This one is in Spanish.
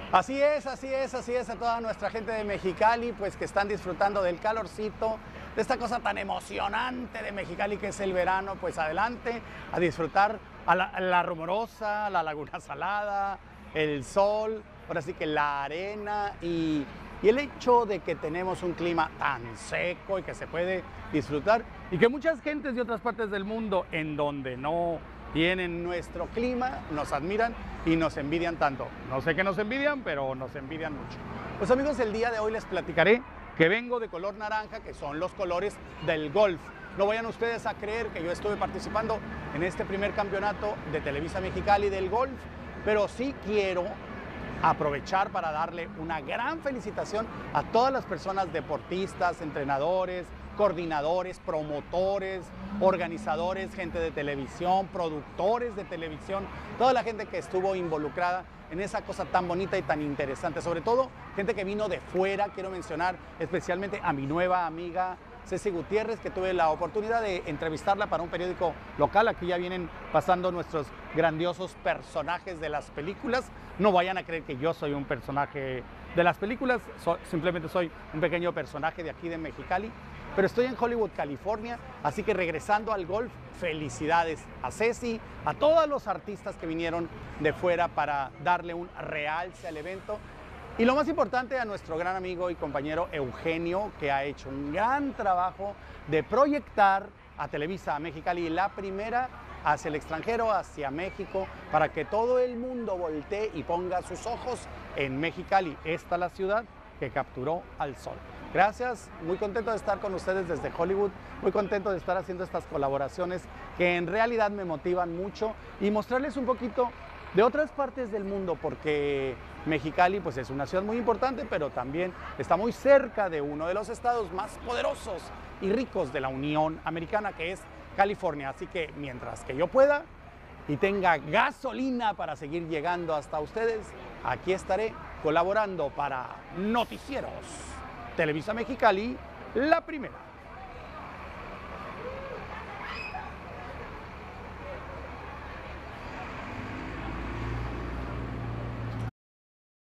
Así es, así es, así es a toda nuestra gente de Mexicali, pues que están disfrutando del calorcito, de esta cosa tan emocionante de Mexicali que es el verano, pues adelante a disfrutar a la Rumorosa, la Laguna Salada, el sol, ahora sí que la arena y el hecho de que tenemos un clima tan seco y que se puede disfrutar y que muchas gentes de otras partes del mundo en donde no tienen nuestro clima, nos admiran y nos envidian tanto. No sé qué nos envidian, pero nos envidian mucho. Pues amigos, el día de hoy les platicaré que vengo de color naranja, que son los colores del golf. No vayan ustedes a creer que yo estuve participando en este primer campeonato de Televisa Mexicali del golf, pero sí quiero aprovechar para darle una gran felicitación a todas las personas deportistas, entrenadores, coordinadores, promotores, organizadores, gente de televisión, productores de televisión, toda la gente que estuvo involucrada en esa cosa tan bonita y tan interesante, sobre todo gente que vino de fuera. Quiero mencionar especialmente a mi nueva amiga Ceci Gutiérrez, que tuve la oportunidad de entrevistarla para un periódico local. Aquí ya vienen pasando nuestros grandiosos personajes de las películas. No vayan a creer que yo soy un personaje de las películas, simplemente soy un pequeño personaje de aquí de Mexicali, pero estoy en Hollywood, California, así que regresando al golf, felicidades a Ceci, a todos los artistas que vinieron de fuera para darle un realce al evento. Y lo más importante, a nuestro gran amigo y compañero Eugenio, que ha hecho un gran trabajo de proyectar a Televisa a Mexicali, la primera hacia el extranjero, hacia México, para que todo el mundo voltee y ponga sus ojos en Mexicali. Esta es la ciudad que capturó al sol. Gracias, muy contento de estar con ustedes desde Hollywood, muy contento de estar haciendo estas colaboraciones que en realidad me motivan mucho y mostrarles un poquito de otras partes del mundo, porque Mexicali pues es una ciudad muy importante, pero también está muy cerca de uno de los estados más poderosos y ricos de la Unión Americana, que es California. Así que mientras que yo pueda y tenga gasolina para seguir llegando hasta ustedes, aquí estaré colaborando para Noticieros Televisa Mexicali, la primera.